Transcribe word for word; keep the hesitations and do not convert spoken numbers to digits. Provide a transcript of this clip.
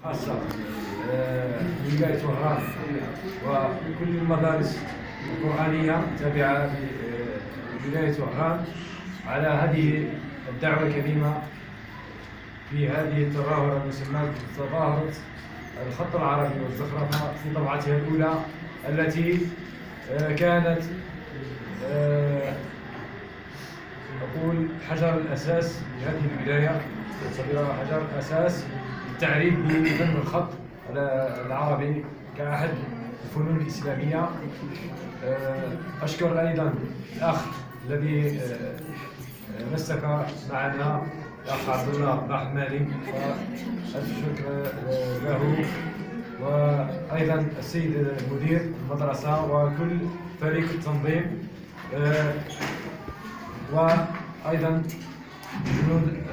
خاصة بولاية وهران وكل المدارس القرآنية التابعة لولاية وهران على هذه الدعوة الكريمة في هذه التظاهرة المسماة بتظاهرة الخط العربي والزخرفة في طبعتها الأولى، التي كانت أقول حجر الأساس لهذه الولاية، تعتبرها حجر الأساس للتعريف بفن الخط العربي كأحد الفنون الإسلامية. أشكر أيضا الأخ الذي مسك معنا، الأخ عبد الله الرحماني، فألف شكر له، وأيضا السيد مدير المدرسة وكل فريق التنظيم، وأيضا جنود